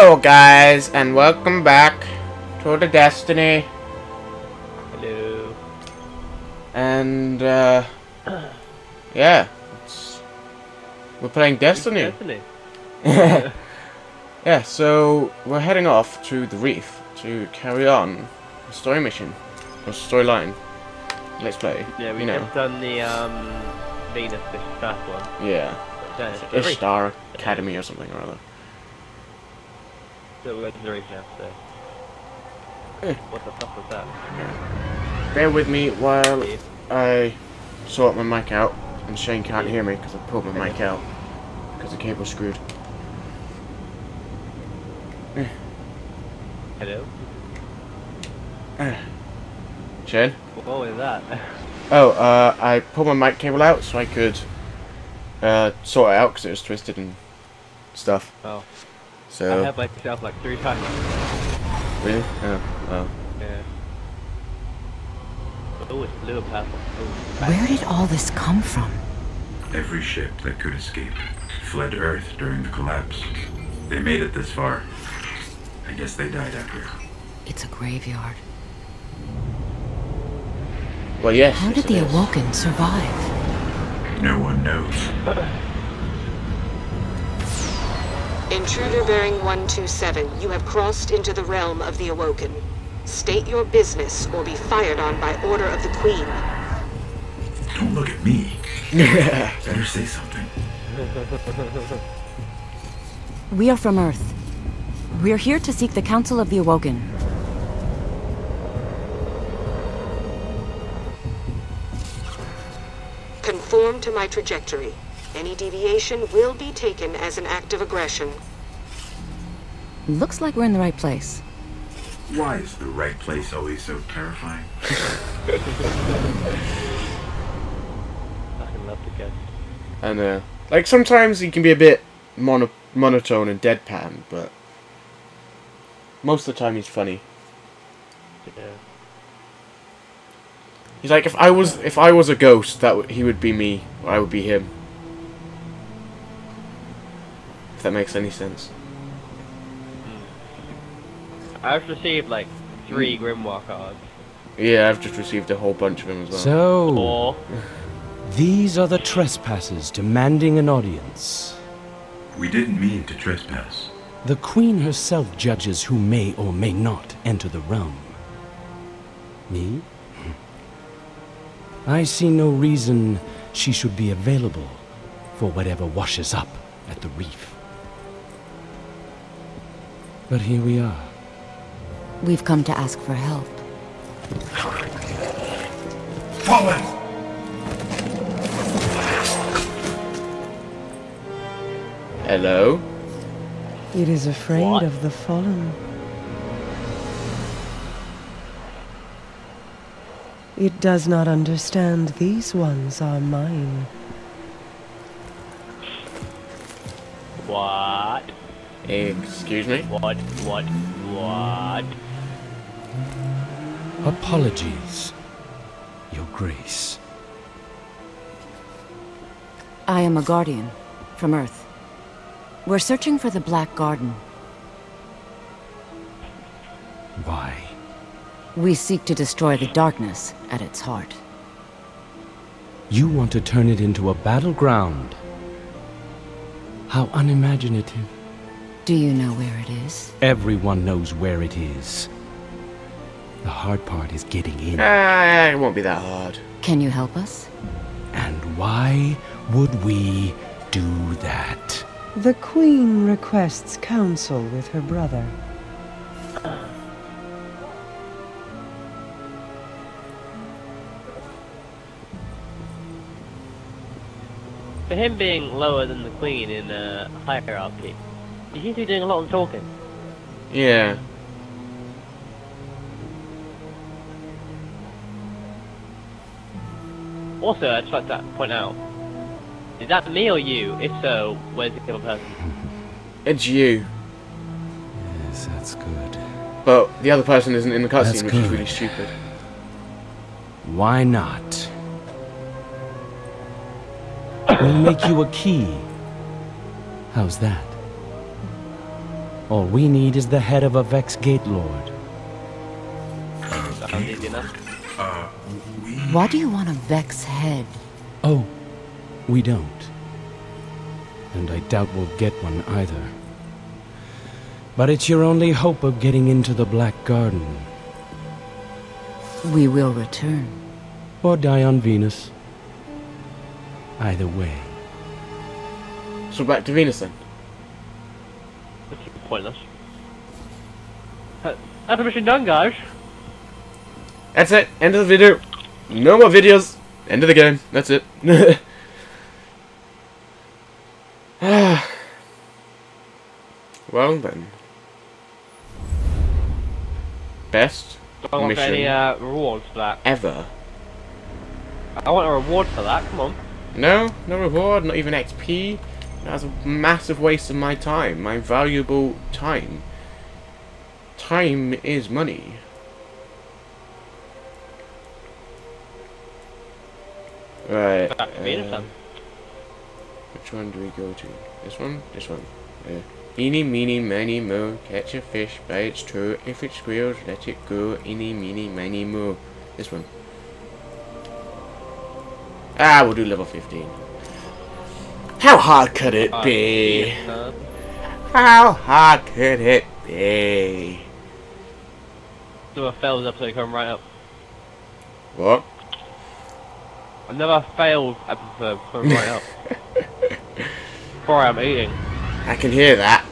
Hello guys, and welcome back to the Destiny. Hello. And yeah, we're playing Destiny. Yeah, so we're heading off to the reef to carry on the story mission or storyline. Let's play. Yeah, we've just done the Venus fish trap one. Yeah, Star Academy or something or other. So we're going to the reef now. So what the fuck was that? Yeah. Bear with me while I sort my mic out, and Shane can't hear me because I pulled my mic out because the cable's screwed. Hello? Shane? What was that? Oh, I pulled my mic cable out so I could sort it out because it was twisted and stuff. Oh. So I have myself like 3 times. Really? Oh, well. Yeah. Oh, it's blue and purple. Oh, where did all this come from? Every ship that could escape fled Earth during the collapse. They made it this far. I guess they died out here. It's a graveyard. Well, yes. How did the Awoken survive? No one knows. Intruder bearing 127, you have crossed into the realm of the Awoken. State your business or be fired on by order of the Queen. Don't look at me. Better say something. We are from Earth. We are here to seek the Council of the Awoken. Conform to my trajectory. Any deviation will be taken as an act of aggression. Looks like we're in the right place. Why is the right place always so terrifying? I fucking love the guest. And like sometimes he can be a bit monotone and deadpan, but most of the time he's funny. Yeah. He's like, if I was a ghost, he would be me, or I would be him. If that makes any sense. I've received like 3 Grimoire cards. Yeah, I've just received a whole bunch of them as well. So, these are the trespassers demanding an audience. We didn't mean to trespass. The Queen herself judges who may or may not enter the realm. Me? I see no reason she should be available for whatever washes up at the reef. But here we are. We've come to ask for help. Fallen! Hello? It is afraid of the fallen. It does not understand these ones are mine. What? Excuse me? What? Apologies, Your Grace. I am a guardian from Earth. We're searching for the Black Garden. Why? We seek to destroy the darkness at its heart. You want to turn it into a battleground? How unimaginative. Do you know where it is? Everyone knows where it is. The hard part is getting in. It won't be that hard. Can you help us? And why would we do that? The Queen requests counsel with her brother. For him being lower than the Queen in hierarchy, he seems to be doing a lot of talking. Yeah. Also, I'd just like to point out, is that me or you? If so, where's the other person? It's you. Yes, that's good. But the other person isn't in the That's cutscene, which is good. really stupid. Why not? We'll make you a key. How's that? All we need is the head of a Vex Gate Lord. Sounds easy enough. Why do you want a Vex head? Oh, we don't. And I doubt we'll get one either. But it's your only hope of getting into the Black Garden. We will return. Or die on Venus. Either way. So back to Venus then. That's pointless. That's the mission done, guys. That's it. End of the video. No more videos. End of the game. That's it. Well then. Best Don't want mission any rewards for that. ever. I want a reward for that. Come on. No, no reward, not even XP. That's a massive waste of my time. My valuable time. Time is money. Right. Back to Venus then. Which one do we go to? This one? This one. Eeny, meeny, miny, mo. Catch a fish by its toe. If it squeals, let it go. Eeny, meeny, miny, mo. This one. Ah, we'll do level 15. How hard could it be? How hard could it be? Do a failed episode come right up. What? Another failed episode come right up. Sorry, I'm eating. I can hear that.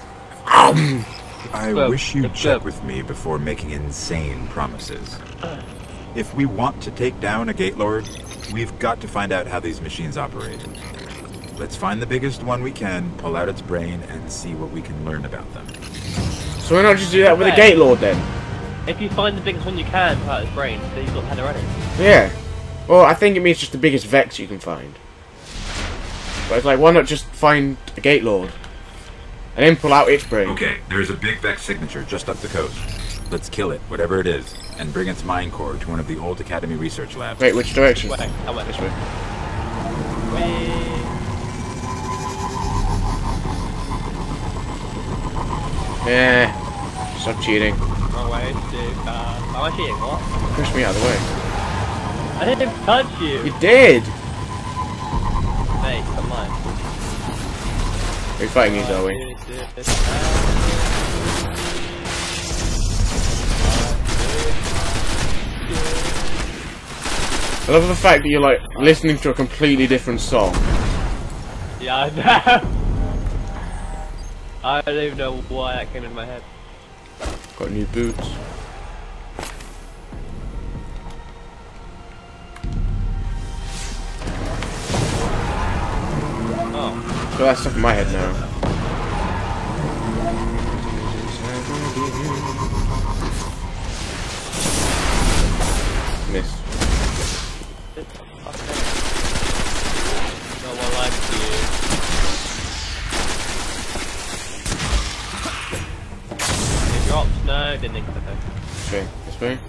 I wish you'd check with me before making insane promises. If we want to take down a Gate Lord, we've got to find out how these machines operate. Let's find the biggest one we can, pull out its brain, and see what we can learn about them. So why not just do that with a Gate Lord then? If you find the biggest one you can, pull out his brain, then you've got the head already. Yeah. Well, I think it means just the biggest Vex you can find. But it's like, why not just find a Gate Lord? And then pull out its brain. Okay, there's a big Vex signature just up the coast. Let's kill it, whatever it is, and bring its mind core to one of the old Academy research labs. Wait, which direction? Wait, I went This way. Yeah. Stop cheating. Wrong way, dude. Am I cheating? What? Push me out of the way. I didn't touch you! You did! Hey, come on. We're fighting these, are we? I love the fact that you're like listening to a completely different song. Yeah, I know. I don't even know why that came in my head. Got new boots. Oh. Got that stuff in my head now. Miss. No one likes you. It drops. No, it didn't expect it. Okay, this way.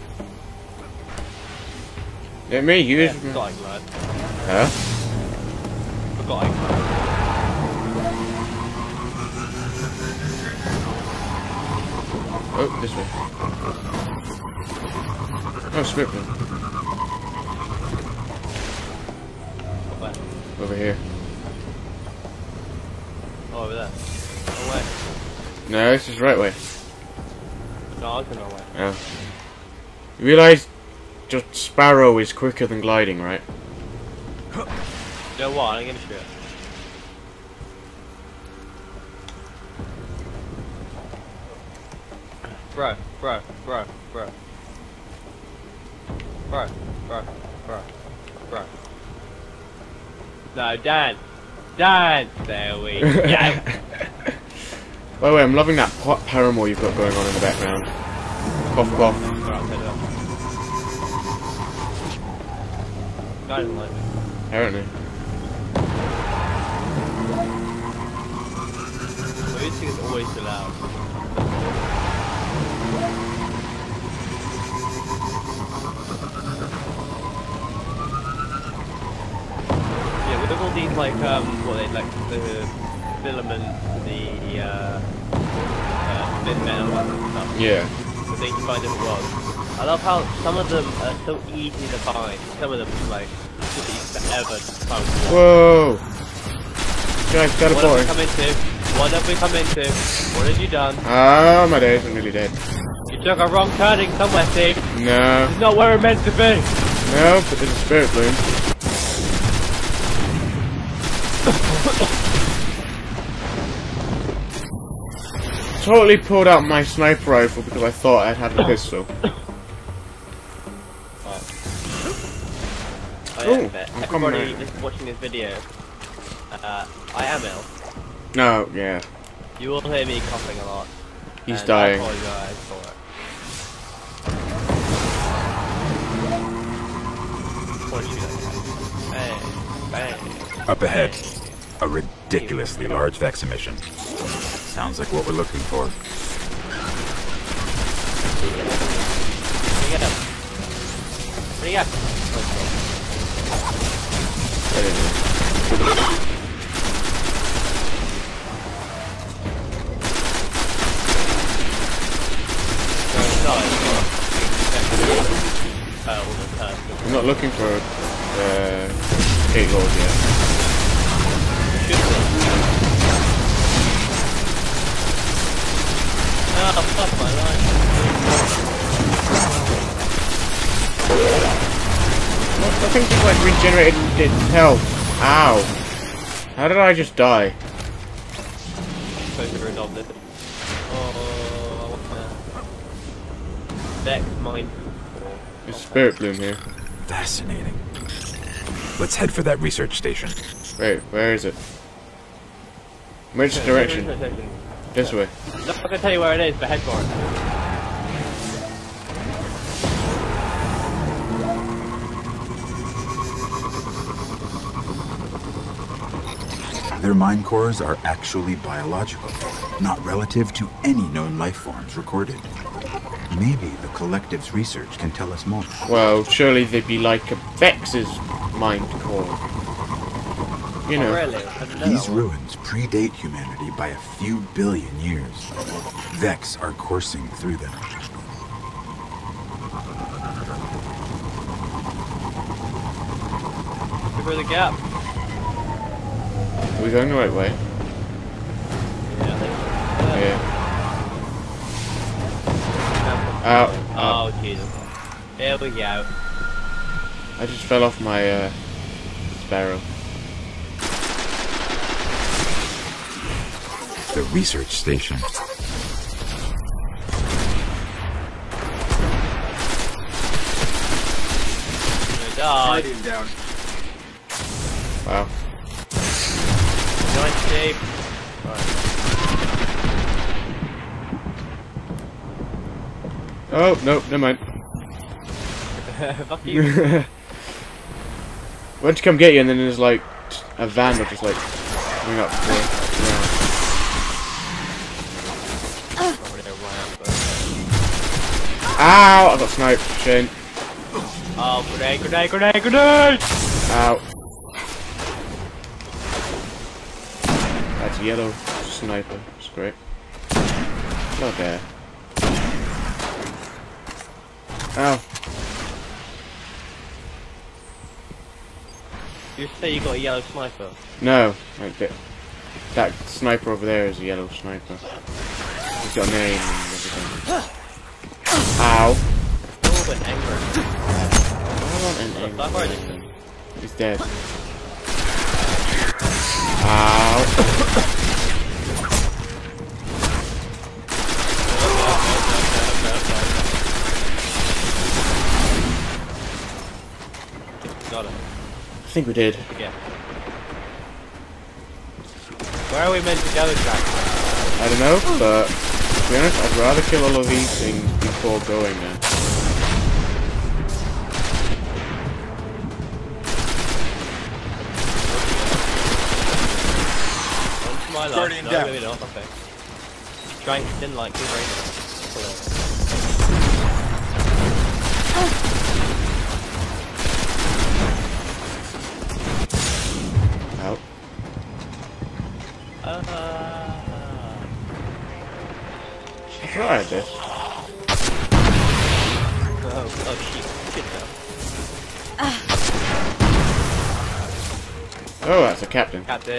Let me use. Yeah, forgot I glad. Huh? Forgot I glad. Oh, this way. Oh, script. Over here. Oh, over there. No way. No, this is the right way. No, I was going no way. Oh. You realise just Sparrow is quicker than gliding, right? You know what? I'm gonna shoot. Bro. No, dance. There we go. By the way, I'm loving that hot paramore you've got going on in the background. Cough, cough. Guy doesn't like me. Apparently. The music is always too loud. Yeah, with all these like what they like the filament, the bit better ones and stuff. Yeah. So they can find different worlds. I love how some of them are so easy to find. Some of them like just forever to find. Whoa! Guys, What have we teleporting. come into? What have we come into? What have you done? Ah, my days, I'm nearly dead. You took a wrong turning somewhere, Steve. No. It's not where we're meant to be. No, but there's a spirit bloom. Totally pulled out my sniper rifle because I thought I'd have a pistol. Oh yeah, but I'm coming everybody out. is watching this video. I am ill. No, yeah. You will hear me coughing a lot. He's and dying. I apologize for it. What did you do? Bang, bang. Up ahead, a ridiculously large Vex emission. Sounds like what we're looking for. Bring it up. Bring it up. I'm not looking for Gate Lord yet. Oh, fuck my life. I think it's like regenerated its health. Ow. How did I just die? Supposed to resolve this. Oh, what's that? Vex mine. There's a spirit bloom here. Fascinating. Let's head for that research station. Wait, where is it? Which direction? This way. I'm not gonna tell you where it is, but head for it. Their mind cores are actually biological, not relative to any known life forms recorded. Maybe the collective's research can tell us more. Well, surely they'd be like a Vex's mind core. You know. Oh, really? I didn't know These that one. ruins predate humanity by a few billion years. Vex are coursing through them. Give her the gap. Are we going the right way? Yeah, I think so. Yeah. Ow. Oh, Jesus. Here we go. I just fell off my sparrow. The research station. Die. down. Wow. Nice shape. Oh, no, never mind. Fuck you. Went to come get you, and then there's like a van that just like coming up. Ow! I got sniped. Shane. Oh, grenade, grenade, grenade, grenade! Ow. That's a yellow sniper. It's great. Not there. Ow. You say you got a yellow sniper? No. Like that sniper over there is a yellow sniper. He's got a name and everything. Ow. Oh, but angry. I want an Fuck, where is angry. He's dead. Ow. Got it. I think we did. Yeah. Where are we meant to go exactly? I don't know, but to be honest, I'd rather kill all of these things before going there. Onto my life. Guardian No, down. maybe not. Okay. Strength didn't like good rating. Out. Try this. Oh shit. Oh, that's a captain. Captain.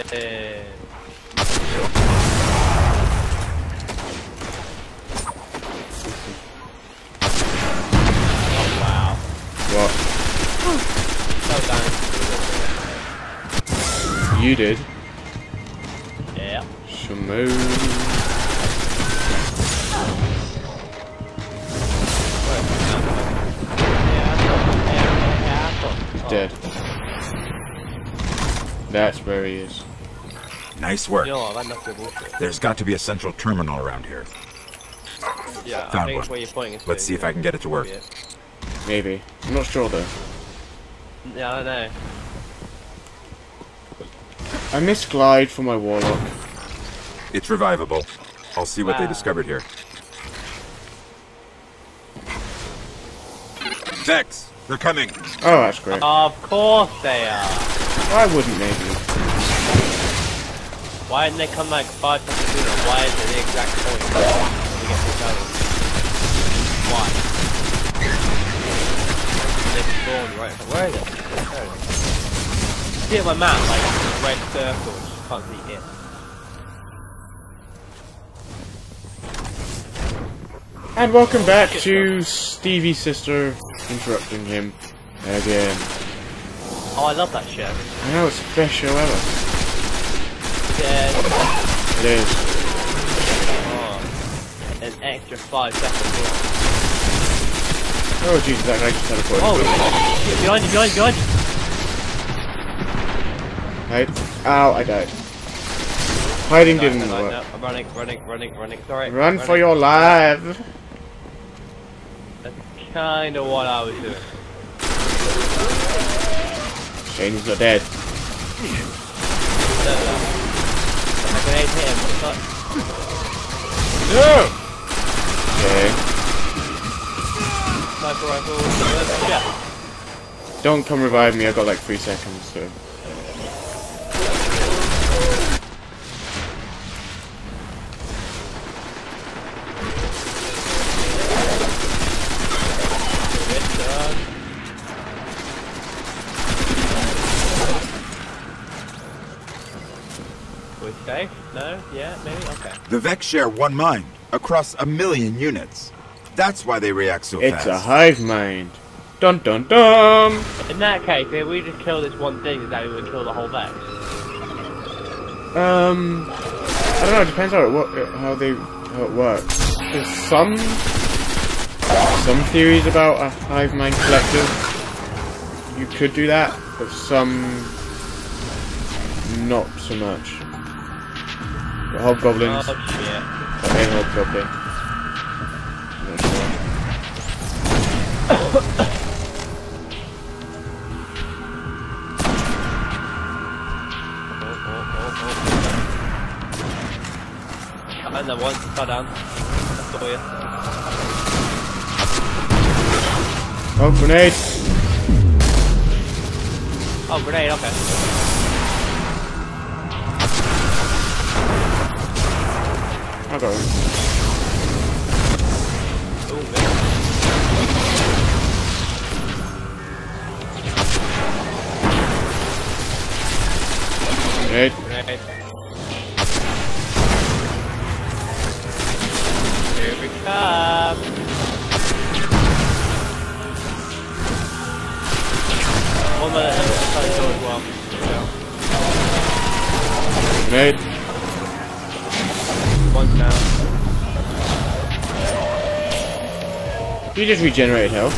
Oh wow. What? So You did. yeah. Shmoo. Dead. That's where he is. Nice work. You know what, that's good bullshit. There's got to be a central terminal around here. Yeah, I Found think one. it's where you're pointing it to. Let's see if I can get it to work. Maybe. I'm not sure though. Yeah, I don't know. I missed glide for my warlock. It's revivable. I'll see what they Wow. discovered here. Vex! They're coming! Oh, that's great. Of course they are. Why wouldn't they be? Why didn't they come like 5 seconds sooner? Why is it the exact point to get this out? Why? They spawned right. Where is it? Where is it? See at my map, like a red circle, just can't see it. And welcome back to Stevie's sister interrupting him again. Oh, I love that shit. I know it's special ever. Yeah. It is. Oh, an extra 5 seconds. Oh Jesus, that guy just teleported. Oh, behind you, behind you, behind you! Right. Ow, I died. Hiding didn't No, work. I'm running. Sorry. Run for your life. That's kind of what I was doing. Shane, he's not dead. I grenade him. What the fuck? No! Okay. Sniper rifle. Yeah. Don't come revive me, I've got like 3 seconds, so. We safe? No? Yeah? Maybe? Okay. The Vex share one mind, across 1 million units. That's why they react so It's fast. a hive mind. Dun dun dun! In that case, if we just kill this one thing, is that we would kill the whole Vex? I don't know, it depends how it works. There's some theories about a hive mind collective. You could do that, but some not so much. The hobgoblins. Oh shit. The main hobgoblin. Not sure. And the one fell down. I saw you. Oh, grenade! Oh, grenade, okay. I got him. Ooh, man. Grenade. Grenade. Here we come. One minute, I'm trying to go as well. Grenade. One's down. You just regenerated health.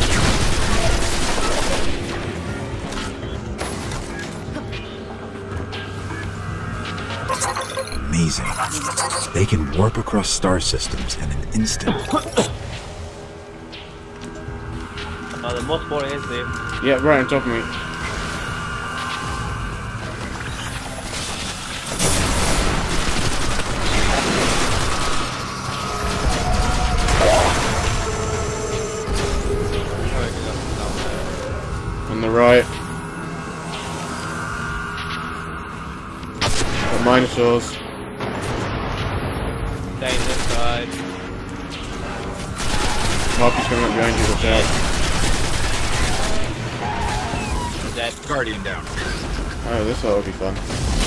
Amazing. They can warp across star systems in an instant. Oh, the most boring is there. Yeah, right on top of me. On the right. Got minosaurs. Stay this side. Harpy's coming up behind you, watch out. Dead. Guardian down. Oh, this will be fun.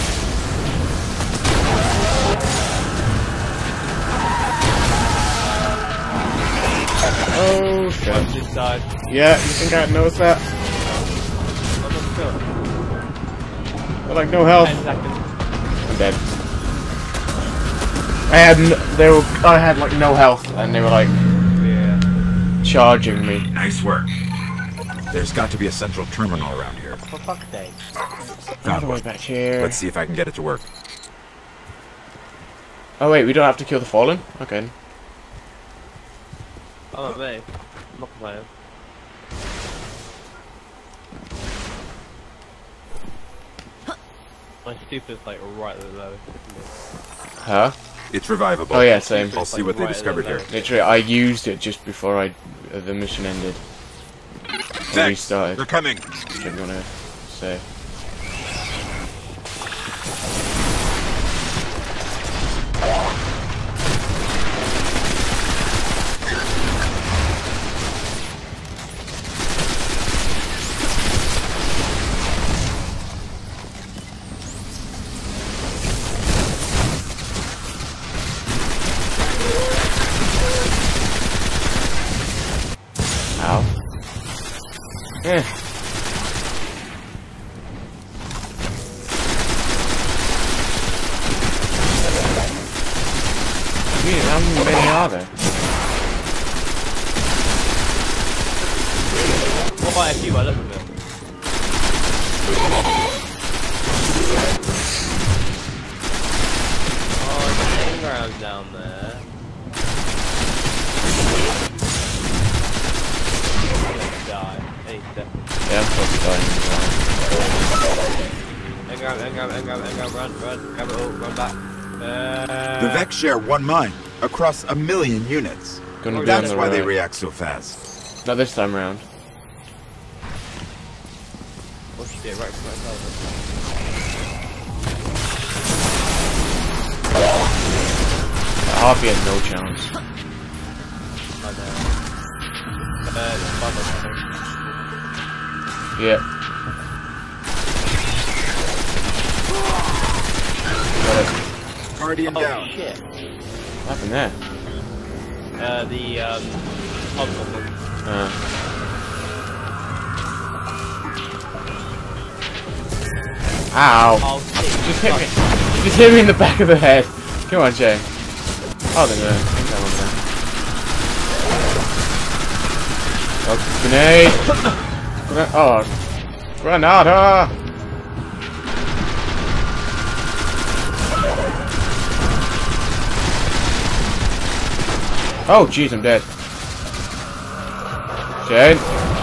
Oh shit. Just died. Yeah, you think I noticed that? I'm not sure. They're like no health. 10 seconds. I'm dead. I had like no health and they were like charging me. Nice work. There's got to be a central terminal around here. For fuck's sake. All the way back here. Let's see if I can get it to work. Oh wait, we don't have to kill the fallen? Okay. Oh, not me. I'm not playing. My stupid's like right at the low. Huh? It's revivable. Oh yeah, same. I'll see what they discovered here. Literally, I used it just before the mission ended. Vex, Restarted. they're coming. What do you want to say? Ow. Eh. Dude, how many are there? What about if you I look at them? Oh, there's a hang ground down there. Die. Any second. Yeah, I'm probably Engram, run, grab it all, run back. The Vex share one mine across 1 million units. Gonna be That's on the why they right. react so fast. Not this time round. Oh shit, right for myself. Harpy had no chance. I know. Yeah. Got it. Guardian Oh down. shit. What happened there? The hospital. Ow. Oh shit. Just hit me. Just hit me in the back of the head. Come on, Jay. Oh, they're gonna think that one down. Oh, grenade! Oh, Granada! Oh, jeez, I'm dead. Jane.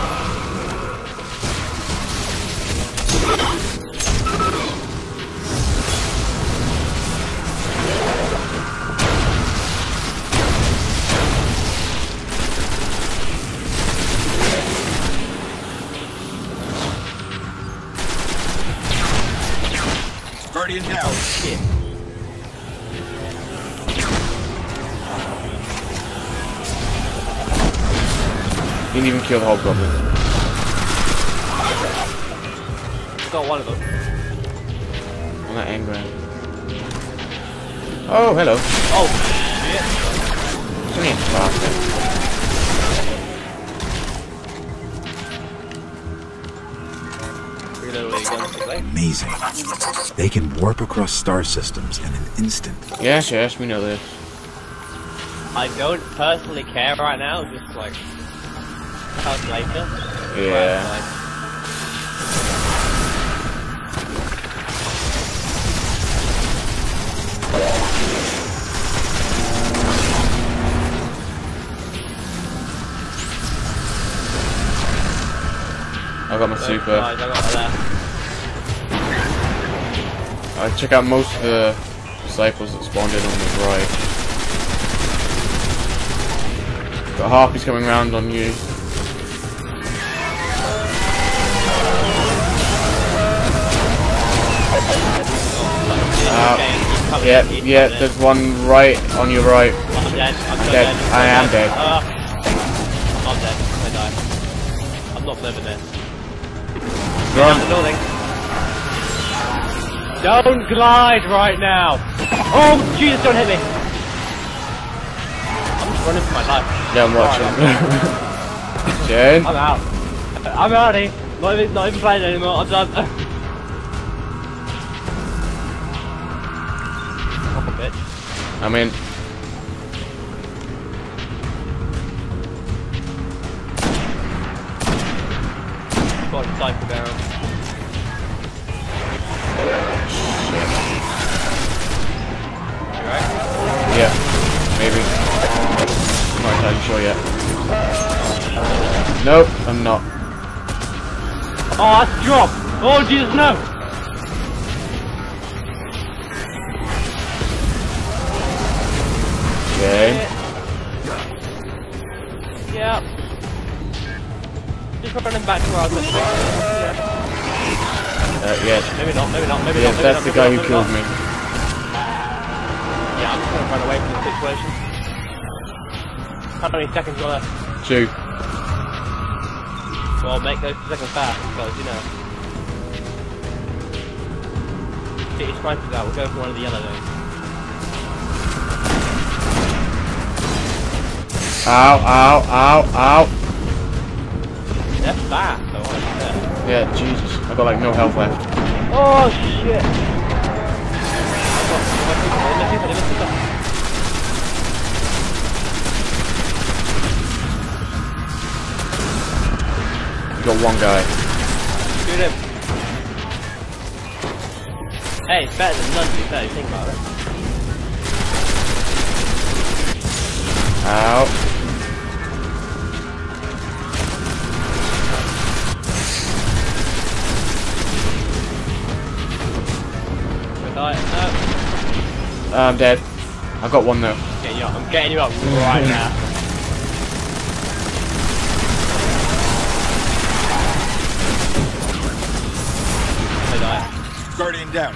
Guardian down. Shit. Didn't even kill the whole goblin. Got one of them. On that engram. Oh, hello. Oh shit. Come here, bastard. Reloading again quickly. Amazing. They can warp across star systems in an instant. Yes, yes, we know this. I don't personally care right now, just like calculator. Yeah. I got my super. Nice, I got that. I check out most of the disciples that spawned in on the right. Got harpies coming round on you. Yeah, there's one right on your right. I'm dead. I'm Dead. I am dead. over there. Run. Down the building. Don't glide right now! Oh, Jesus, don't hit me! I'm just running for my life. Yeah, I'm watching. Jen? I'm out. I'm out here. Not even playing anymore. I'm done. Fuck a bitch. I'm in. Got a sniper barrel. You right? Yeah, maybe. Not entirely sure yet. Nope, I'm not. Oh, that's a drop! Oh, Jesus, no! Okay. Yeah. Just running back to where I was meant to be. Yeah. Maybe not, maybe not, maybe Yeah, not. that's the guy who killed me. Yeah, I'm just gonna run away from the situation. How many seconds are left? 2. Well, make those 2 seconds fast, because, you know. Get your snipers out, we'll go for one of the yellow those. Ow, ow, ow, ow. They're fast, though, aren't they? Yeah, Jesus. I got like no health left. Oh, shit! Got one guy. Shoot him. Hey, it's better than none, to be fair, you think about it. Ow. No. I'm dead. I got one though. Getting you up. I'm getting you up right now. I die. Guardian down.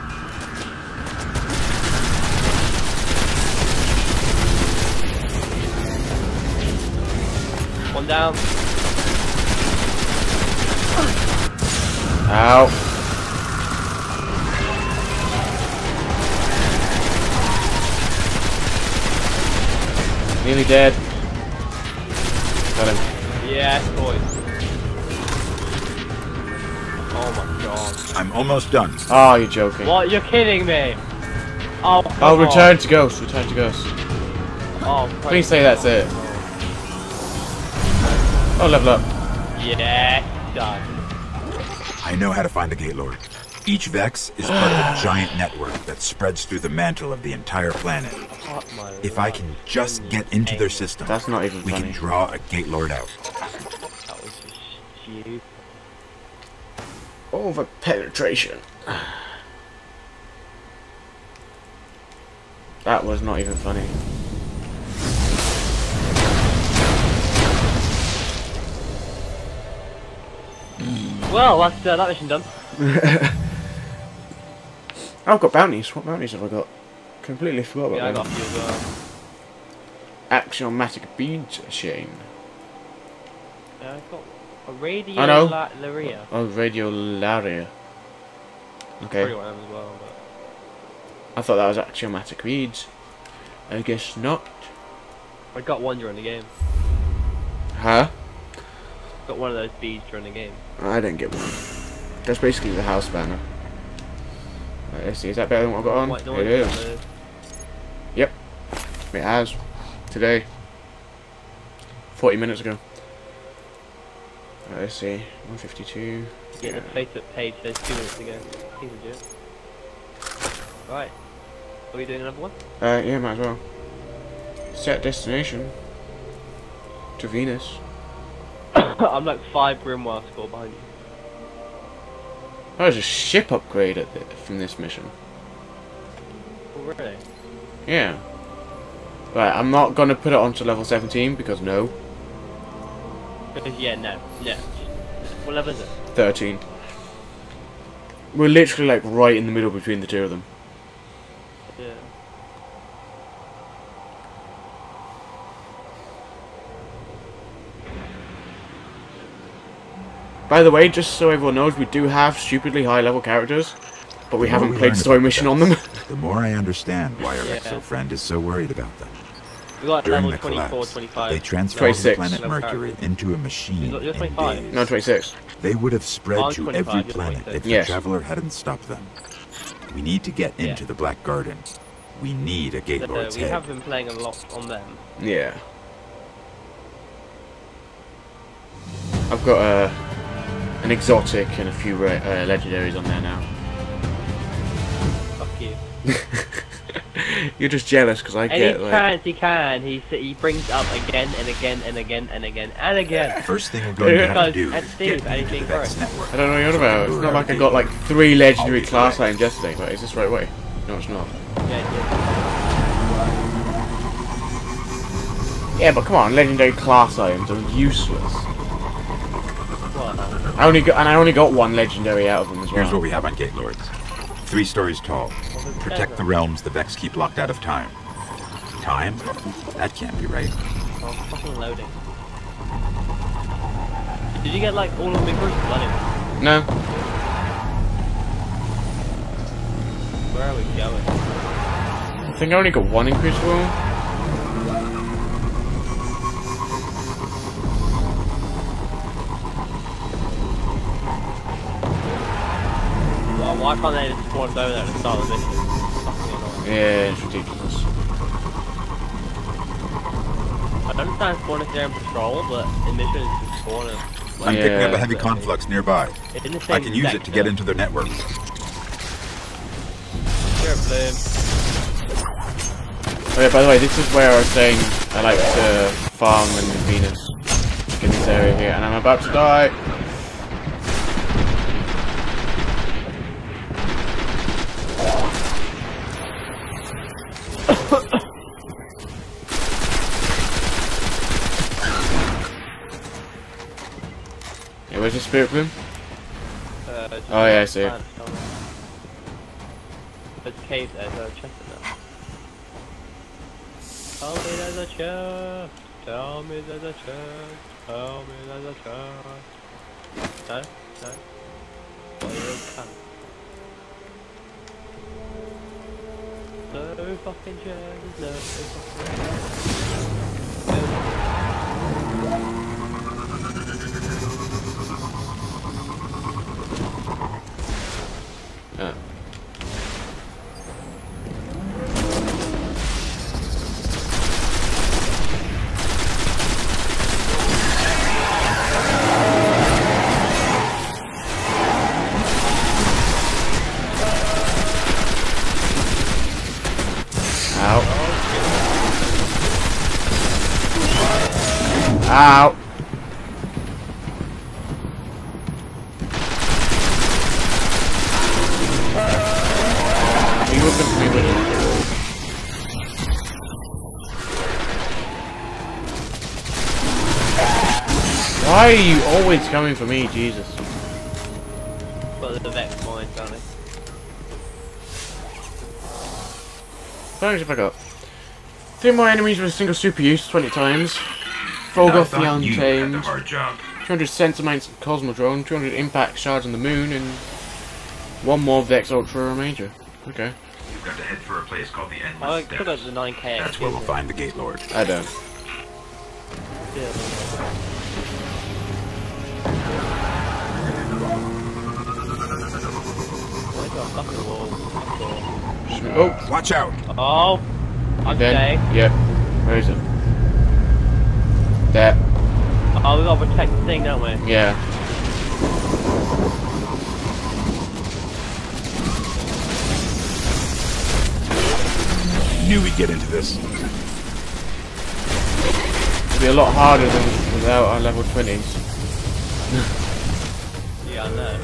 One down. Ow. Nearly dead. Got him. Yes, boys. Oh my god. I'm almost done. Oh, you're joking. What? You're kidding me? Oh, come Oh, on. return to ghost. Return to ghost. Oh, Please say that's it. Oh, level up. Yeah, done. I know how to find the Gate Lord. Each Vex is part of a giant network that spreads through the mantle of the entire planet. If I can just get into their system, That's not even we funny. can draw a Gate Lord out. That was just stupid. Over penetration. That was not even funny. Well, that's that mission done. I've got bounties. What bounties have I got? Completely forgot about Yeah, I them. got you as well. Axiomatic beads chain. Yeah, I got a radio I know. Laria. Oh, radiolaria. Okay. Pretty one as well, but I thought that was axiomatic beads. I guess not. I got one during the game. Huh? Got one of those beads during the game. I didn't get one. That's basically the house banner. Right, let's see, is that better than what I've got on? White It noise, is. Yep. It has. Today. 40 minutes ago. Right, let's see. 152. Yeah, the Facebook page says 2 minutes ago. Seems legit. Right. Are we doing another one? Yeah, might as well. Set destination. To Venus. I'm like 5 Grimoire score behind you. That was a ship upgrade from this mission. Oh, really? Yeah. Right, I'm not gonna put it onto level 17 because no. Because, yeah, no. What level is it? 13. We're literally like right in the middle between the two of them. Yeah. By the way, just so everyone knows, we do have stupidly high-level characters, but we haven't played story mission on them. The more I understand why our exo-friend is so worried about them. We got During level the 24, collapse, 25. they transformed the 26. planet Mercury into a machine You're in 25. days. No, 26. They would have spread I'm to 25, every you're planet 26. if Yes. the Traveler hadn't stopped them. We need to get into the Black Garden. We need a Gate Lord's We head. have been playing a lot on them. Yeah. I've got an exotic and a few legendaries on there now. Fuck you. You're just jealous because I Any get like... chance he can, he brings it up again and again and again and again and again. First thing we're going to have to do And is Steve, get into anything the Vex first? network. I don't know what you're on about. It's not like I got like 3 legendary class items yesterday, but is this the right way? No, it's not. Yeah, but come on, legendary class items are useless. What? I only got 1 legendary out of them as well. Here's what we have on Gate Lords. 3 stories tall. Protect the realms the Vex keep locked out of time. Time? That can't be right. Oh, fucking loading. Did you get like all of them in Crucible anyway? No. Where are we going? I think I only got 1 in Crucible. Well, why can't they just spawn us over there at the start of the mission? It's fucking annoying. Yeah, it's ridiculous. I don't understand spawning there in patrol, but in mission it's just spawning. I'm picking up a heavy Yeah. conflux nearby. It's in the same I can use it to get into their network. Sure, Bloom. Oh yeah, by the way, this is where I was saying I like to farm in Venus. In this area here, and I'm about to die. Yeah, where's the spirit room? Oh yeah, I see it. There's a cave there, there's a chest in there. Tell me there's a chest. Tell me there's a chest. Tell me there's a chest. No? No? Well, you can. No fucking chest. No fucking Oh. Ow. Ow. He was going to be with him. Why are you always coming for me, Jesus? But the Vex mine, don't it? Thanks if I got 3 more enemies with a single super use 20 times. Froggoth the Untamed. 200 Centimates Cosmodrome, 200 Impact Shards on the Moon, and 1 more Vex Ultra Major. Okay. You've got to head for a place called the Endless I could have the 9k. That's where we'll find the Gate Lord. I don't. Oh, Watch out! Oh! I'm then. dead. Yep. Where is it? There. Oh, we gotta protect the thing, don't we? Yeah. Knew we'd get into this. It'll be a lot harder than without our level 20s. Yeah, I know.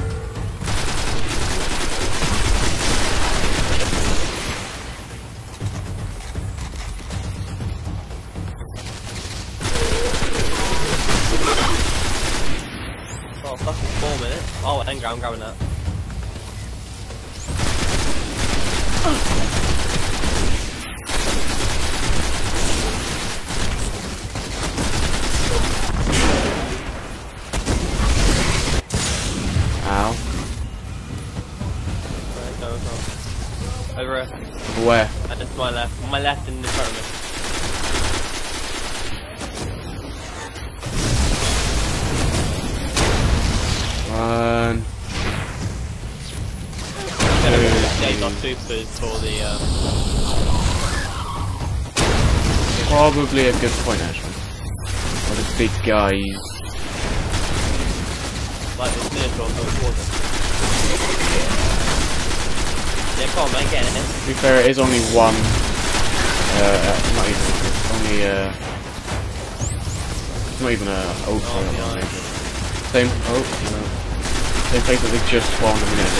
Oh, fucking 4 minutes. Oh, hang on, I'm grabbing that. Over here. Over where? And it's my left. My left and in front of me. One. Save our supers for the Probably a good point actually. What a big guys. like this miniature on the water. Yeah, come on, mate, get in it. To be fair, it is only one. Not even. It's only it's not even a oak. Same. Oh, no. Same place that they just spawned a minute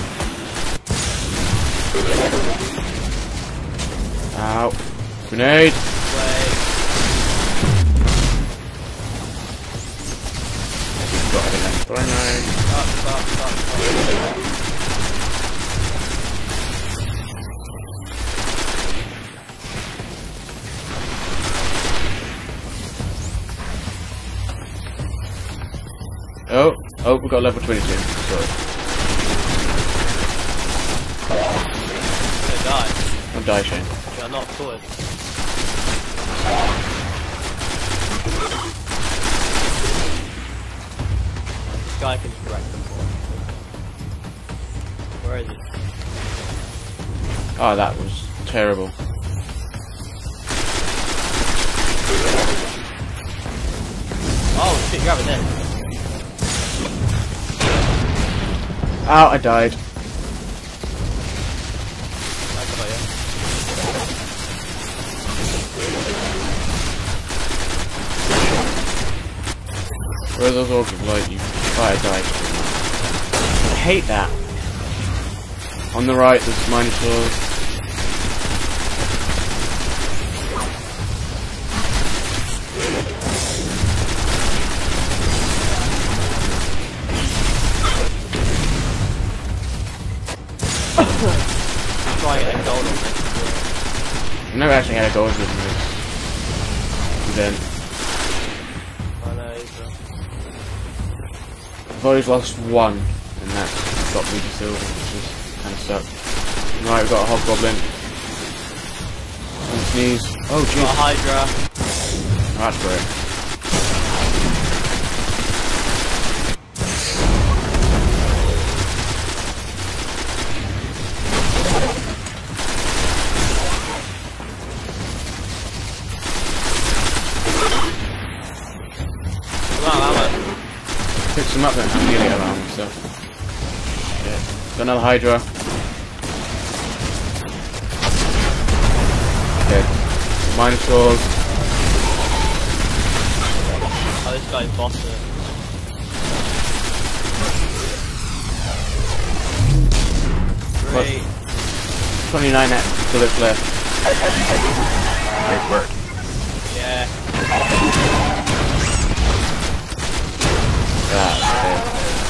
ago. Ow! Grenade! Wait. Got it. Grenade. Stop. Oh, we got level 22. Sorry. Gonna die. Don't die, Shane. Yeah, I'm not sorted. This guy can just wreck them. Where is he? Oh, that was terrible. Oh shit, grab it then. Ow, I died. I got you. Where are those orcs of light? You fire died. I hate that. On the right, there's Minotaurs. Try and get a gold on this. I've never actually had a gold with this event. I know, he's I've always lost one, and that's got me to silver, which is kind of sucked. Right, we've got a hobgoblin. Don't sneeze. Oh, jeez. got a Hydra. Oh, that's great. Picks him up then, I'm nearly out of armor, so. Yeah. Got another Hydra. Dead. Minotaurs. Oh, this guy's bossing it. Great. 29 bullets left. Great work. Yeah. That's dead.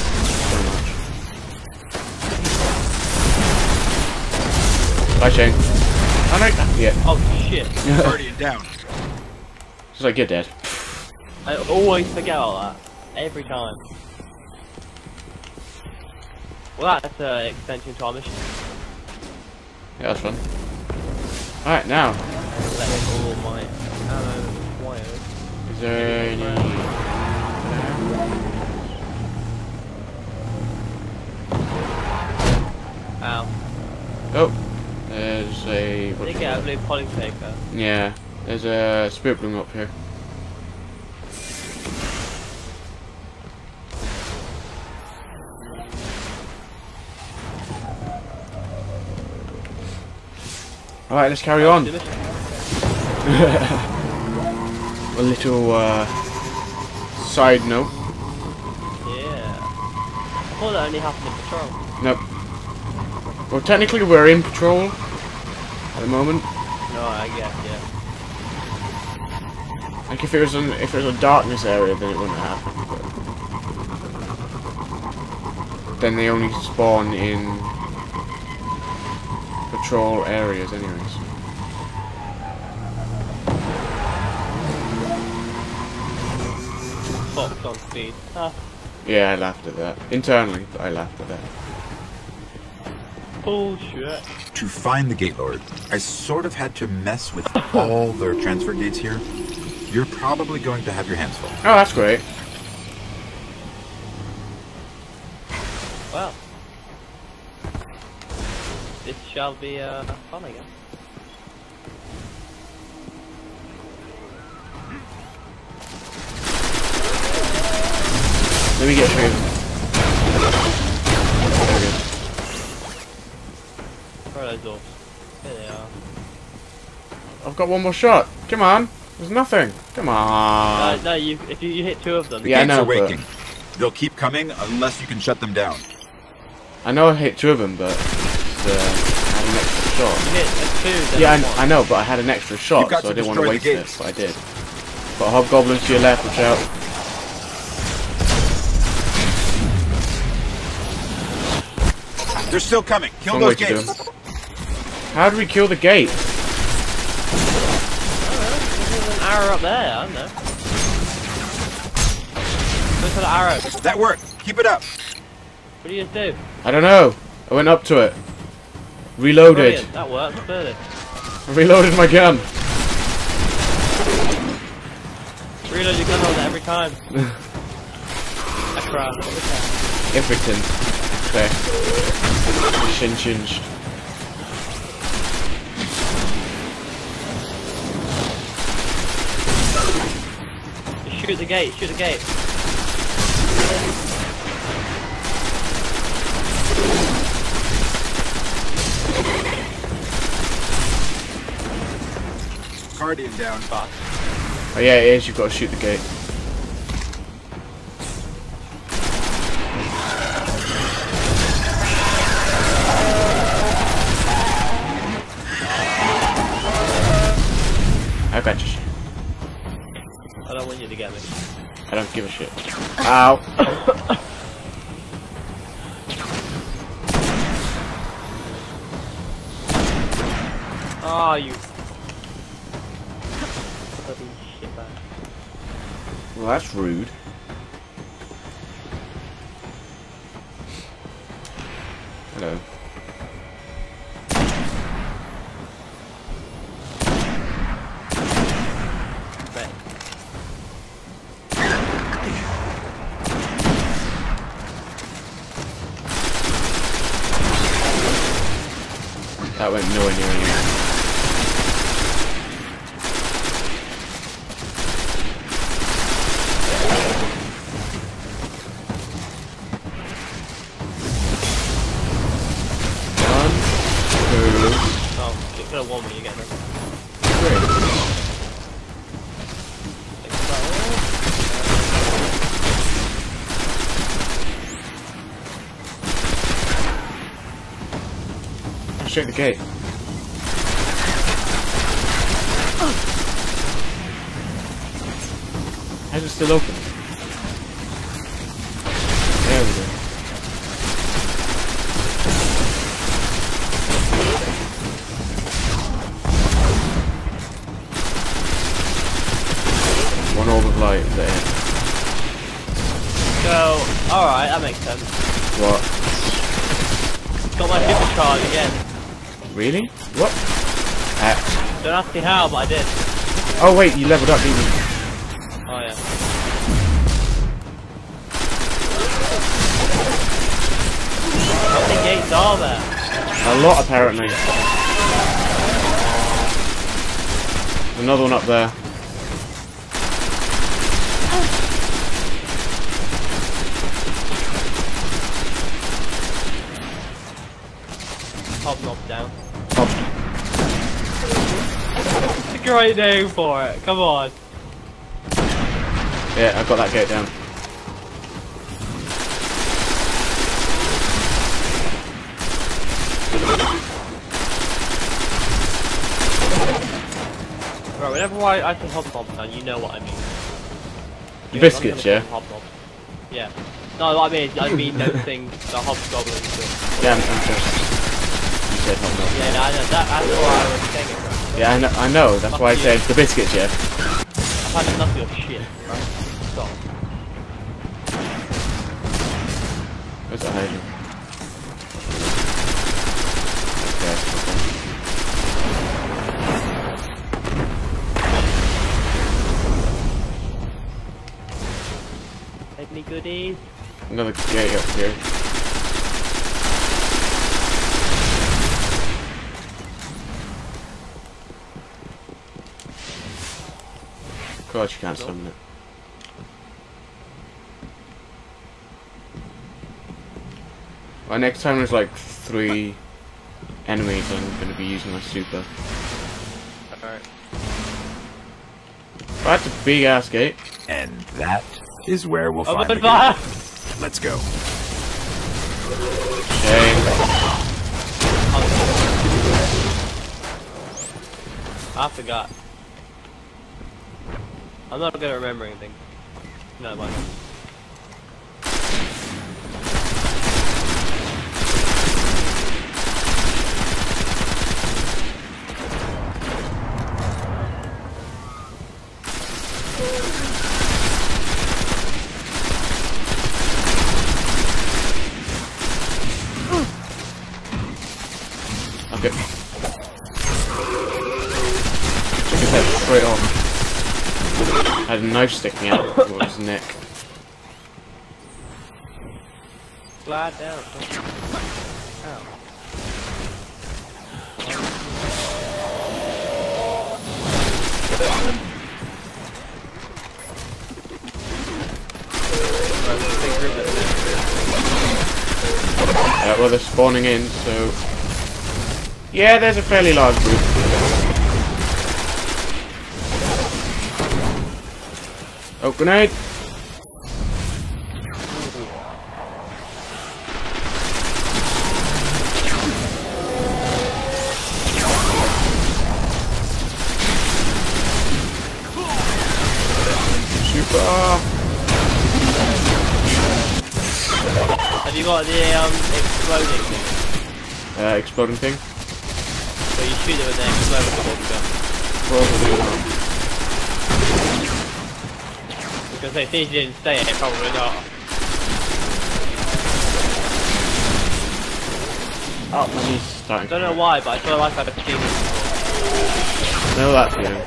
So much. Bye, Shane. Oh no! Yeah. Oh shit. Guardian down. Just like, you're dead. I always forget about that. Every time. Well, that's an extension to our mission. Yeah, that's fun. Alright, now. Let all my ammo wires. Is there any... Ow. Oh! There's a... Did you get a blue polytaker? Yeah. There's a spirit bloom up here. Alright, let's carry on. A little side note. Yeah. I thought that only happened in patrol. Nope. Well, technically we're in patrol at the moment. No, I guess, yeah. Like if it was a darkness area, then it wouldn't happen. But then they only spawn in patrol areas, anyways. Fox on speed. Ah. Yeah, I laughed at that. Internally, but I laughed at that. Bullshit. To find the Gate Lord, I sort of had to mess with all their transfer gates here. You're probably going to have your hands full. Oh, that's great. Well, this shall be fun, I guess. Let me get through. There we go. Where are those doors? Here they are. I've got one more shot. Come on. There's nothing. Come on. No, if you hit 2 of them. The Yeah, I gates know, are waking. They'll keep coming unless you can shut them down. I know I hit 2 of them, but I had an extra shot. You hit 2, then Yeah, 1. I know, but I had an extra shot, You've got so to I didn't want to destroy waste the it, gates. but I did. Got hobgoblins to your left, watch out. They're still coming. Kill Wrong those way to do gates. them. How do we kill the gate? There's an arrow up there, I don't know. Look for the arrow. That worked. Keep it up. What do you guys do? I don't know. I went up to it. Reloaded. Brilliant, that works, clearly. I reloaded my gun. Reload your gun holder every time. Extra, Everything. Okay. Changed. Shoot the gate, shoot the gate. Guardian down. Fast. Oh yeah, it is. You've got to shoot the gate. I got you. I don't want you to get me. I don't give a shit. Ow. Oh, you bloody shitbag. Well, that's rude. Hello. Right. That went nowhere near anyone. Oh, you could have won when you get them. Shoot the gate. How's it still open? There we go. One orb of light there. So, alright, that makes sense. What? Got my supercharge again. Really? What? Don't ask me how, but I did. Oh wait, you leveled up, didn't you? Oh yeah. How many gates are there? A lot, apparently. Another one up there. Hobnob down. Oh, It's a great name for it, come on. yeah, I got that gate down. Right, whenever I say hobnob down, you know what I mean. The biscuits, yeah? Hobnob. Yeah. No, what I mean those things, the hobgoblins. Yeah, I'm just... You said hobnob. Yeah, no, I know, that's why I was saying it. Right? Yeah, I know, that's why I said the biscuits, yeah? I've had enough of your shit, right? Stop. Where's that hydrant? another gate up here. Of course you can't summon it. Well, next time there's like 3 enemies, I'm going to be using my super. Alright. That's a big ass gate. And that is where we'll find Open the fire! gate. Let's go. Shame. I forgot. I'm not good at remembering things. No, mind. Okay. Took his head straight off. Had a knife sticking out of his neck. Slide down. Ow. Well, they're spawning in, so... Yeah, there's a fairly large group. Oh, grenade! Super! Have you got the exploding thing? Exploding thing? So you shoot it with the exploding gun. Probably not. Because if he didn't say it, probably not. Oh, my knee's starting. I don't know why, but I feel like I've seen it before. No, that's feeling.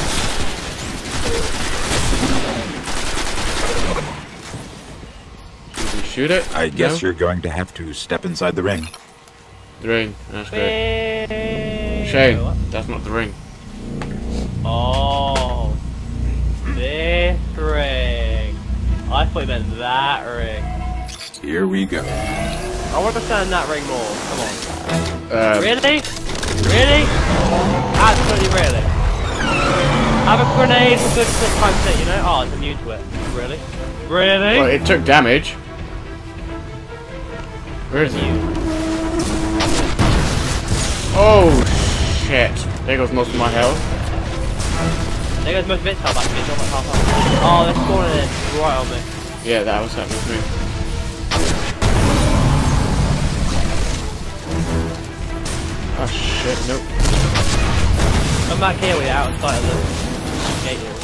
You can shoot it? I guess No? you're going to have to step inside the ring. The ring. That's great. Wait. Shame. What? That's not the ring. Oh. This ring. I thought you meant that ring. Here we go. I want to stand in that ring more. Come on. Really? Really? Absolutely really. Have a grenade for good quick time set, you know? Oh, it's immune to it. Really? Really? Well, it took damage. Where is it? Oh, shit. There goes most of my health. There goes most of its health actually, it's not like half health. Oh, they're spawning in right on me. Yeah, that was happening to me. Oh shit, nope. Come back here, we're out of sight of the gate here.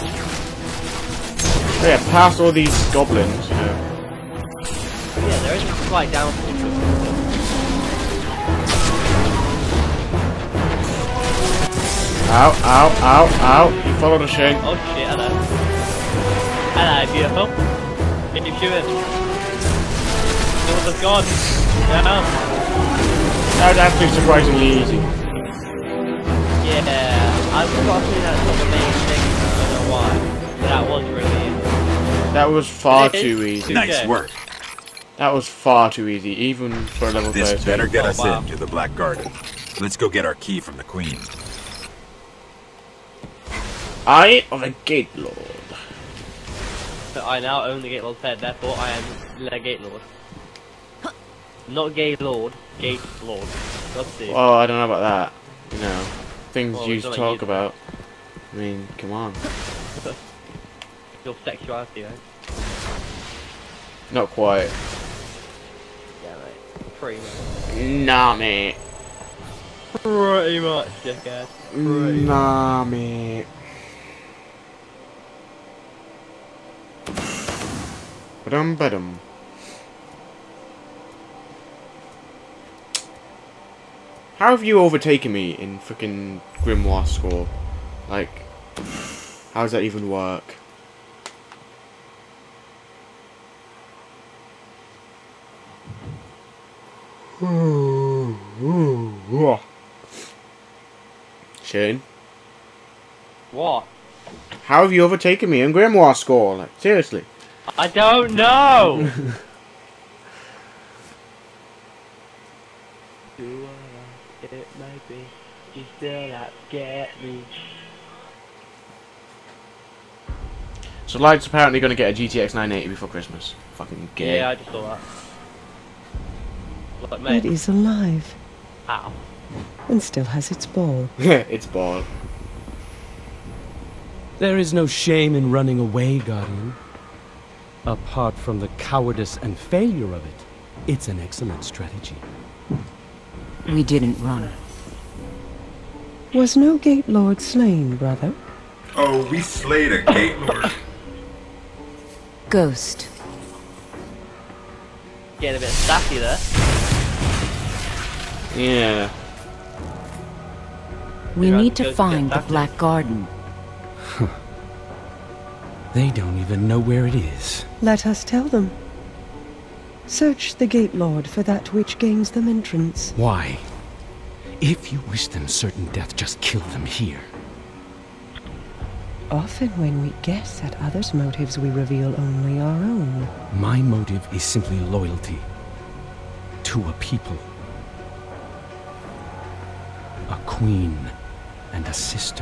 Oh yeah, past all these goblins, you know. Yeah, there is a slight downfall to it. Ow, ow, ow, ow. You followed a Shane. Oh shit, hello. Hello, beautiful. Keep shooting. Kills of God. Yeah. That was actually surprisingly easy. Yeah, I've got a feeling that's not the main thing, I don't know why. But that was really easy. That was far too easy. Nice work. That was far too easy, even for a level 13. This better get us wow. into the Black Garden. Let's go get our key from the Queen. I am a Gate Lord. But I now own the Gate Lord's head, therefore I am the Gate Lord. Not Gay Lord, Gate Lord. Let's see. Well, I don't know about that. You know, things Well, you it's not like talk you- about. I mean, come on. Your sexuality, right? Not quite. Yeah, mate. Pretty much. Nah, mate. Pretty much, dickhead. Pretty much. Nah, mate. Ba-dum, ba-dum. How have you overtaken me in frickin' Grimoire score? Like, how does that even work? Shane? What? How have you overtaken me in Grimoire score? Like, seriously. I don't know! Do I it might be, you still not get me. So Light's apparently going to get a GTX 980 before Christmas. Fucking gay. Yeah, I just saw that. Look, mate. It is alive Ow. and still has its ball. It's ball. There is no shame in running away, Guardian. Apart from the cowardice and failure of it, it's an excellent strategy. We didn't run. Was no Gate Lord slain, brother? Oh, we slayed a Gate Lord. Ghost. Getting a bit sassy there. Yeah. We You're need right, to Ghost find gets the Black Garden. They don't even know where it is. Let us tell them. Search the Gate Lord for that which gains them entrance. Why? If you wish them certain death, just kill them here. Often when we guess at others' motives, we reveal only our own. My motive is simply loyalty to a people. A queen and a sister.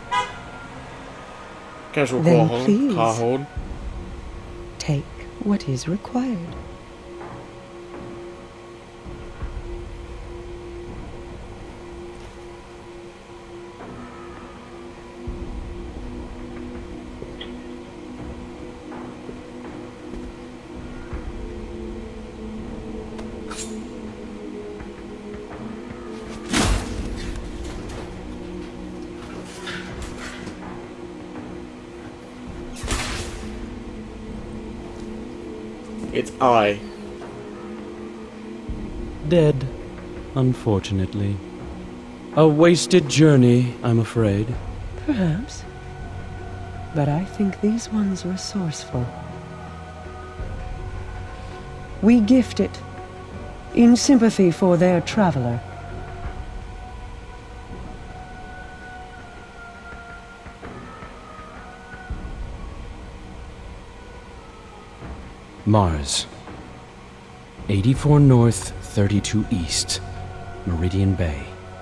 Casual Then car please. hold. Take what is required. It's I. Dead, unfortunately. A wasted journey, I'm afraid. Perhaps. But I think these ones resourceful. We gift it, in sympathy for their traveler. Mars. 84 North, 32 East. Meridian Bay.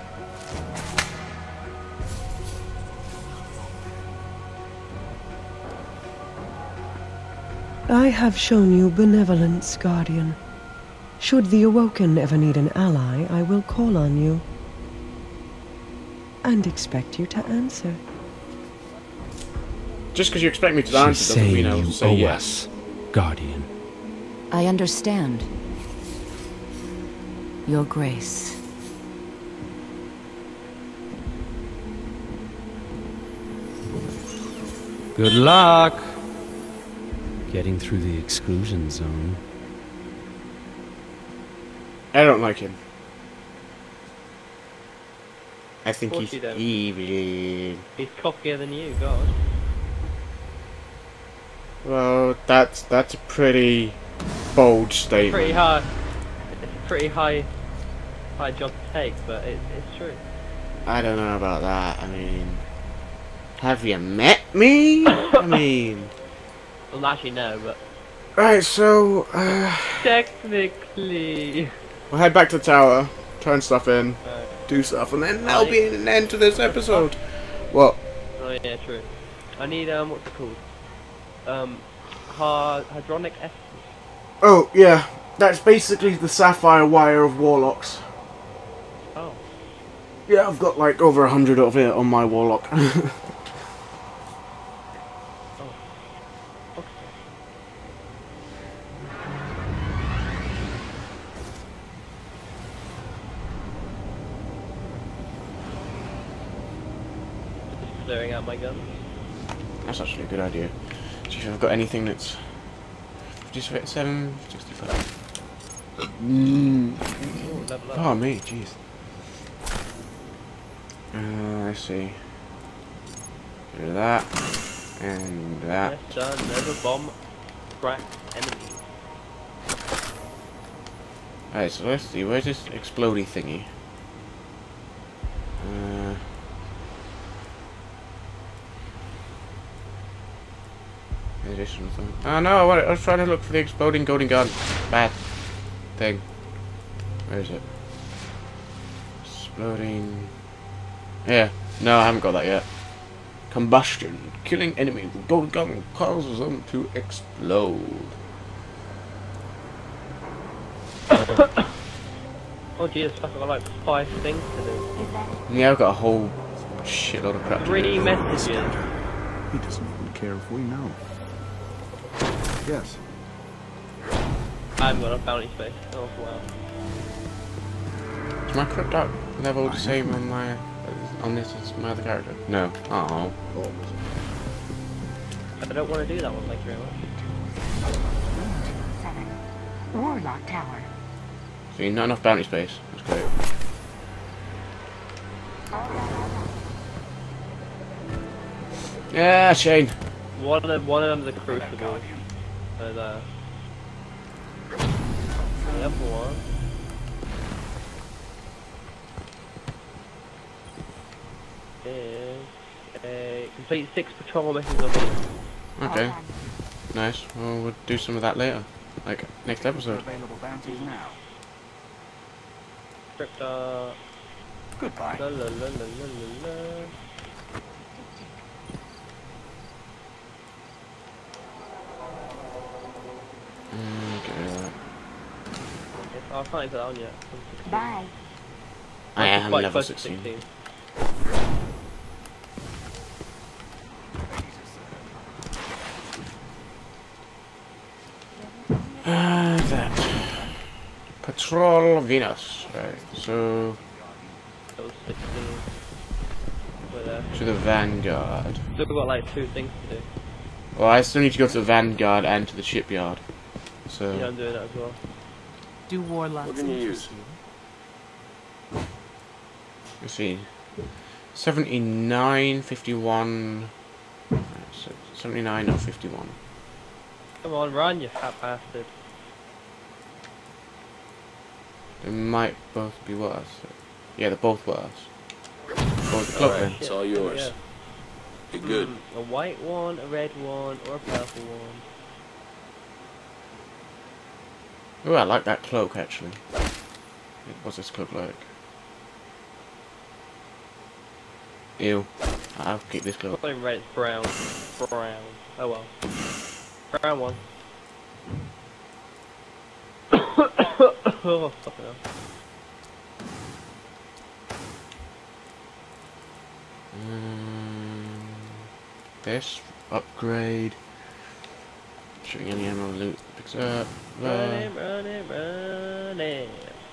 I have shown you benevolence, Guardian. Should the Awoken ever need an ally, I will call on you. And expect you to answer. Just because you expect me to She's answer doesn't mean saying I'll you say owe yes. us, Guardian. I understand. Your Grace. Good luck getting through the exclusion zone. I don't like him. I think Of course he's you don't. evil. He's cockier than you, God. Well, that's a pretty bold statement. Pretty high. It's a pretty high job to take, but it's true. I don't know about that. I mean, have you met me? I mean, Well, actually no, but right. So technically. we'll head back to the tower, turn stuff in, do stuff, and then that'll be an end to this episode. What? Oh yeah, true. I need what's it called? Hydronic essence. Oh yeah, that's basically the sapphire wire of warlocks. Oh. Yeah, I've got like over 100 of it on my warlock. Clearing out my guns. That's actually a good idea. See if I've got anything that's 57, 65. Ooh, level up. Oh me, jeez. Let's see. Do that and that. Yes, sir, never bomb crack enemies. Alright, so let's see, where's this explodey thingy? Additional thing. Oh no, I was trying to look for the exploding golden gun. Bad thing. Where is it? Exploding. Yeah, no, I haven't got that yet. Combustion. Killing enemies with golden gun causes them to explode. Oh Jesus, I've got like 5 things to do. Yeah, I've got a whole shitload of crap to do. 3 messages. He doesn't even care if we know. Yes. I haven't got a bounty space. Oh wow. Is my crypt out level the same on my this as my other character? No. Oh. I don't want to do that one, thank you very much. 7. Warlock Tower. See, not enough bounty space. That's great. Yeah, Shane. One of them's a crucible. And the other one is a complete 6 patrol missions on me. Okay. Nice. Well, we'll do some of that later. Like, next episode. Available bounties now. Crypto. Goodbye. La la la la la la. Okay. I can't even put that on yet. Bye. I am Quite level close to 16. That. Patrol Venus. Right, so That was 16. But, to the Vanguard. still got like 2 things to do. Well, I still need to go to the Vanguard and to the shipyard. So Yeah, I'm doing that as well. Do warlocks What can you interest use? you? let's see. 79, 51. 79 or 51. Come on, run, you fat bastard. They might both be worse. Yeah, they're both worse. Both the cloak then. Shit, It's all yours. yeah. Be good. A white one, a red one, or a purple one. Oh, I like that cloak actually. What's this cloak like? Ew. I'll keep this cloak. Probably red, brown, brown. Oh well. Brown one. Oh, fucking hell. This upgrade. Shooting any ammo loot picks up. Running, running, running.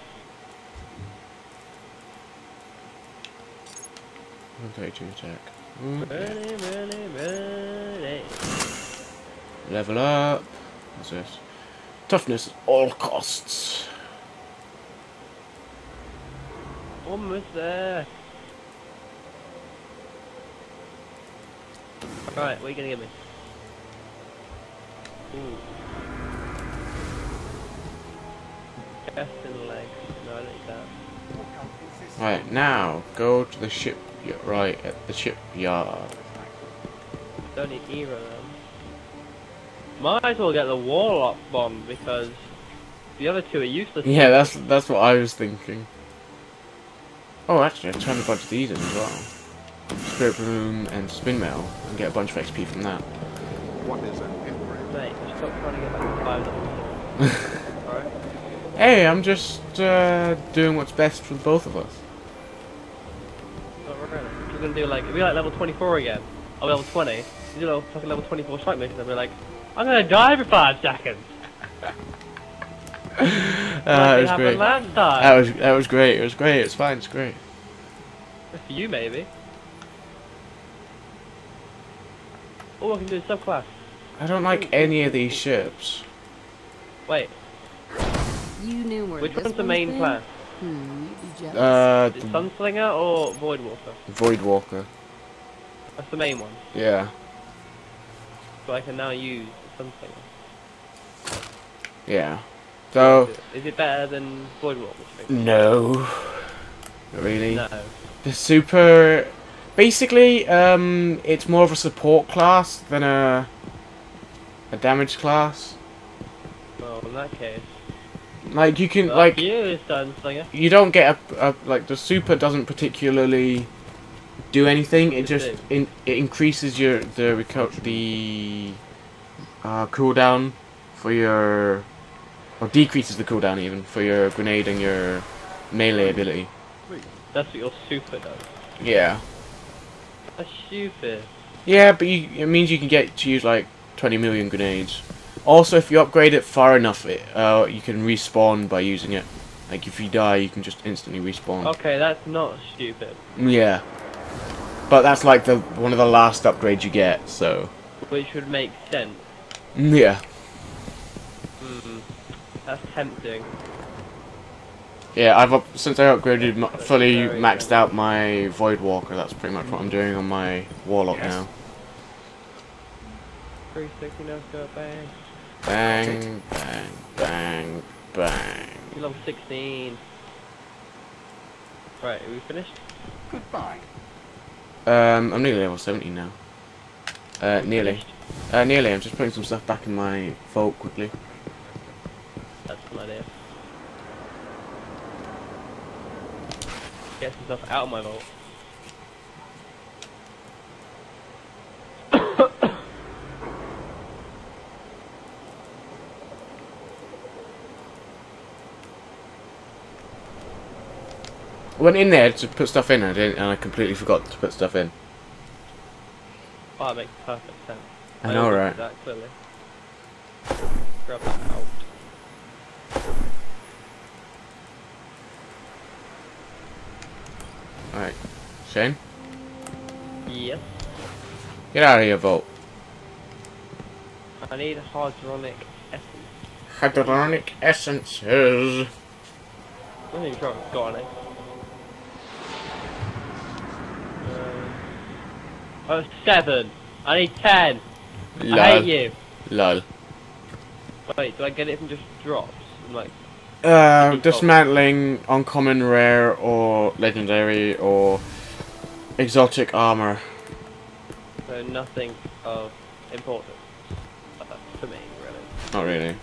Okay, to attack. Running, running, running. Level up. What's this? Toughness at all costs. Almost there. Right, what are you gonna give me? Ooh. Chest and legs. No, I don't need that. Right, now go to the ship. Right, at the shipyard. Don't need either of them. Might as well get the warlock bomb because the other 2 are useless. Yeah, that's what I was thinking. Oh, actually, I turned a bunch of these in as well. Spirit Bloom and Spin Mail, and get a bunch of XP from that. What is an engram? Mate, just stop trying to get back to 5 levels. Alright? Hey, I'm just doing what's best for both of us. Not really. You're gonna do like, it'll be like level 24 again. Or level 20. You do like fucking level 24 strike missions, I'll be like, I'm gonna die for 5 seconds! That was great. Last time. That was great. It was great. It's fine. It's great. For you, maybe. Oh, I can do a subclass. I don't like any of these ships. Wait, You knew where which this one's the main been? class? You'd be jealous. Is it Sunslinger or Voidwalker? Voidwalker. That's the main one. Yeah. So I can now use Sunslinger. Yeah. So is it better than Void Walk? no, not really. No. The super, basically, it's more of a support class than a damage class. Well, in that case. Like you can Like you, Sunslinger. you don't get like the super doesn't particularly do anything. It just it increases the cooldown for your, or decreases the cooldown even for your grenade and your melee ability. That's what your super does. Yeah. That's stupid. Yeah, but it means you can get to use like 20 million grenades. Also, if you upgrade it far enough, you can respawn by using it. Like if you die, you can just instantly respawn. Okay, that's not stupid. Yeah. But that's like one of the last upgrades you get, so. Which would make sense. Yeah. That's tempting. Yeah, since I upgraded fully maxed out my Void Walker. That's pretty much what I'm doing on my Warlock now. 360 no scope, bang. Bang, bang, bang, bang. You're level 16. Right, are we finished? Goodbye. I'm nearly level 17 now. Nearly. Nearly. I'm just putting some stuff back in my vault quickly. That's an idea. Get some stuff out of my vault. I went in there to put stuff in, and I completely forgot to put stuff in. Oh, that makes perfect sense. I know, right? That clearly. Grab that out. Alright. Shane? Yes. Get out of here, Vault. I need hydronic essence. Hydronic essences. I don't even sure I've got any. Oh, 7. I need 10. Lol. I hate you. Lol. Wait, do I get it from just drops? I'm like, dismantling uncommon, rare, or legendary, or exotic armor. so nothing of importance for me, really. Not really.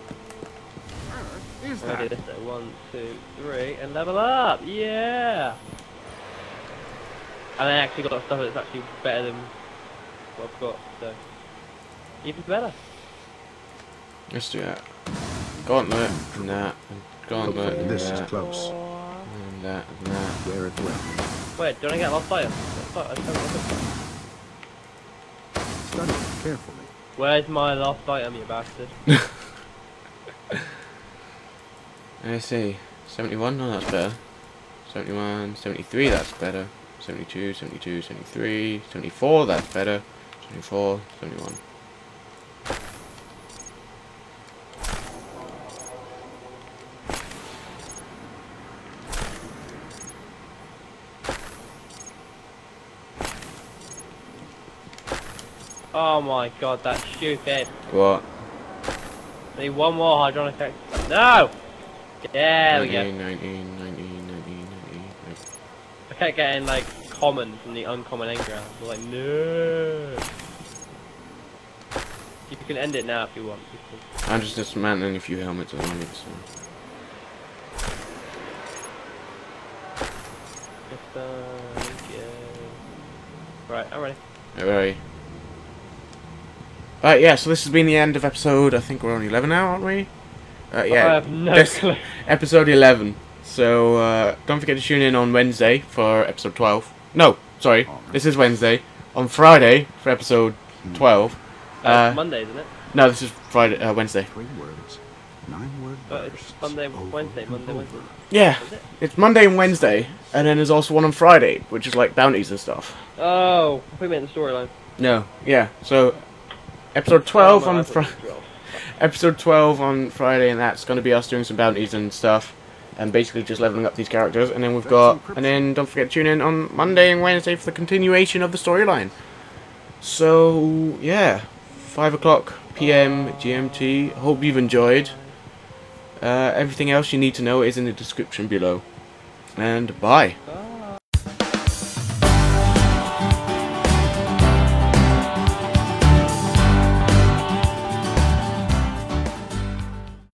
Is I'm gonna do that? this at 1, 2, 3, and level up! Yeah! And I actually got stuff that's actually better than what I've got, so even better. Let's do that. Gauntlet, and that, and gauntlet, and This is that, close. and that, and that. Wear it well. Wait, don't I get lost item? Study it carefully. Where's my last item, you bastard? Let's see. 71, no, that's better. 71, 73, that's better. 72, 72, 73, 74, that's better. 74, 71. Oh my god, that's stupid. What? I need one more hydronic X. No! There we go. 19, 19, 19, 19, 19. I kept getting like common from the uncommon engram. I'm like, no. You can end it now if you want. I'm just dismantling a few helmets at the moment, so. Right, I'm ready. Alright. Right, yeah, so this has been the end of episode, I think we're on 11 now, aren't we? Yeah, I have no clue. Episode 11. So, don't forget to tune in on Wednesday for episode 12. No, sorry, this is Wednesday. On Friday for episode 12. It's Monday, isn't it? No, this is Friday, Wednesday. 3 words. 9-word But bursts. it's Monday, over Wednesday, and Monday, over. Wednesday. Yeah, Is it? it's Monday and Wednesday, and then there's also one on Friday, which is like bounties and stuff. Oh, I think we meant the storyline. No, yeah, so episode 12 Oh, no, I on thought it was 12. Episode 12 on Friday, and that's going to be us doing some bounties and stuff, and basically just leveling up these characters. And then we've got, and then don't forget to tune in on Monday and Wednesday for the continuation of the storyline. So yeah, 5 o'clock PM GMT. Hope you've enjoyed. Everything else you need to know is in the description below. And bye.